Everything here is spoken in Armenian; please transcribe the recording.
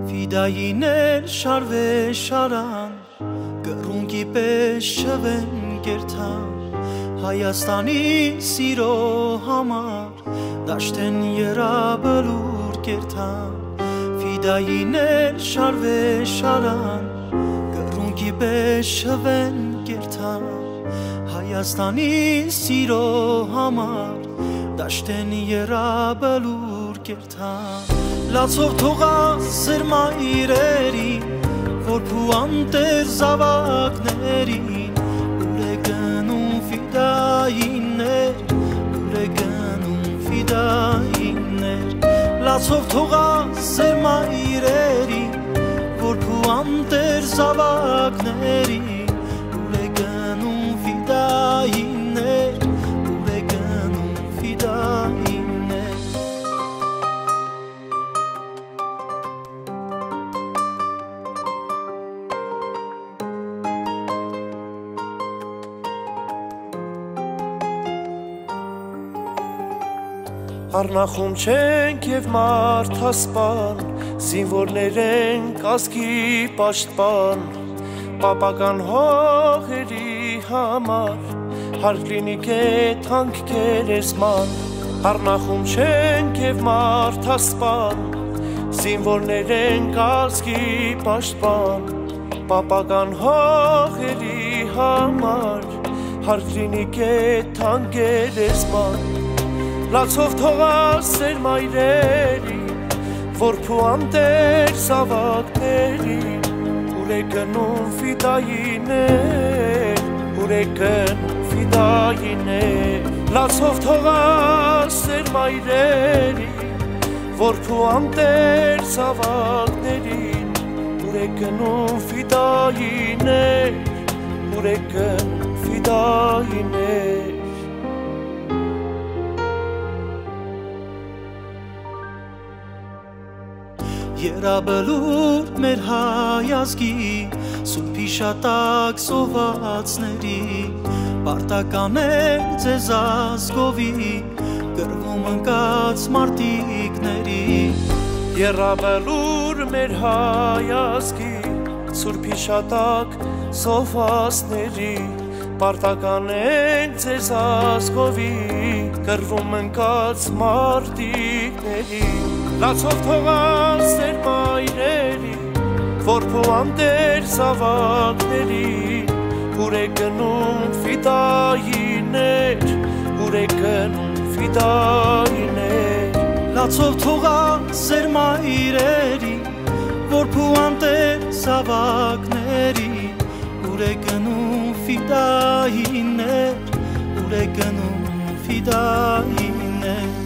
Ֆիդայիներ շարվե շարան կռունկի պես շվեն կերթան Հայաստանի սիրո համար դաշտեն երաբլուր կերթան Ֆիդայիներ շարվե շարան կռունկի պես շվեն կերթան Հայաստանի սիրո համար դաշտեն երաբլուր կերթան Լացով թողած սերմա իրերին որ փուանտեր զավակներին ուր է գնում ֆիդայիներ ուր է գնում ֆիդայիներ Լացով թողած սերմա իրերին որ փուանտեր զավակներին ուր է գնում ֆիդայիներ ուր է գնում ֆիդայիներ Առնախում չենք և մարդասպան, զինվորներ ենք ազգի պաշտպան, պապական հողերի համար, հարկ լինի կեթանք կերեսման, առնախում չենք և մարդասպան, զինվորներ ենք ազգի պաշտպան, պապական հողերի համար, հարկ լինի կեթանք կերեսման, Լացով թողած սերմա իրերին, որ փուանտեր զավակներին, ուր է գնում ֆիդայիներ, ուր է գնում ֆիդայիներ, Լացով թողած սերմա իրերին, որ փուանտեր զավակներին, ուր է գնում ֆիդայիներ, ուր է գնում ֆիդայիներ Երաբլուր մեր հայազգի սուրբի շատակ սովածների պարտական ենք ձեզ ազգովի գրվում ընկած մարտիկների Երաբլուր մեր հայազգի սուրբի շատակ սովածների պարտական ենք ձեզ ազգովի գրվում ընկած մարտիկների Լացով թողած սերմա իրերին, որ փուանտեր զավակներին, ուր է գնում ֆիդայիներ, ուր է գնում ֆիդայիներ Լացով թողած սերմա իրերին, որ փուանտեր զավակներին, ուր է գնում ֆիդայիներ, ուր է գնում ֆիդայիներ